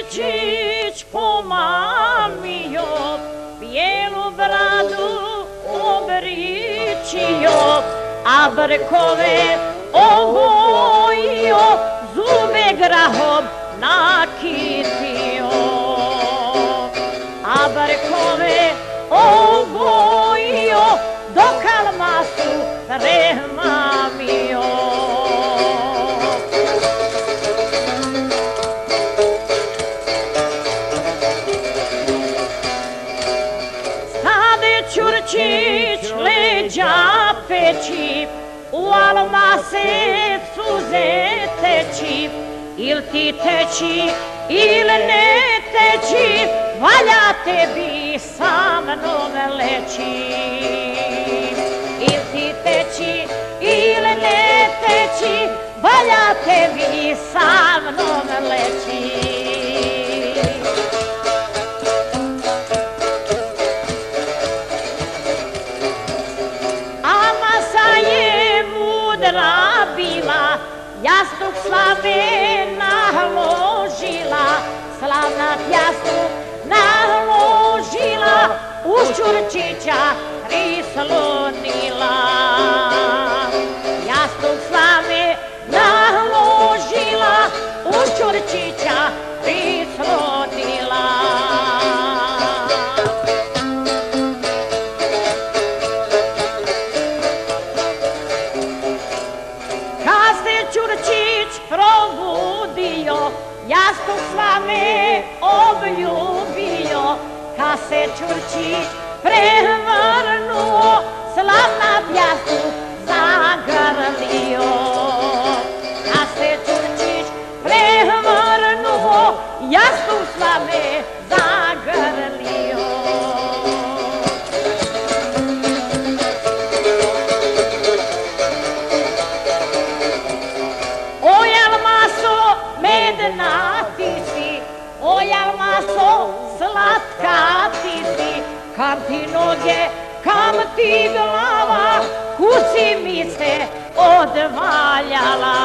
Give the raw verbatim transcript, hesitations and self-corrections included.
Čurčić pomamio, bijelu bradu obričio, a brkove obojio, zube grahom nakitio. A brkove obojio, do kalmasu premamio. Čurčić leđa peći, u almase suze teći, il ti teći, il ne teći, valja tebi sa mnom leći. Il ti teći, il ne teći, valja tebi sa mnom leći. Bila, jastuk slave naložila, slavna jastuk naložila, uz Čurčića prislonila. Jastuk slave naložila, uz Čurčića prislonila. Čurčić probudio, jastuk slave obljubio, kad se Čurčić prevrnuo, slavna jastuk zagrlio. Kad se Čurčić prevrnuo, jastuk slave zagrlio. Oj, almaso, slatka ti si, kam ti noge, kam ti glava, kuci mi se odvaljala.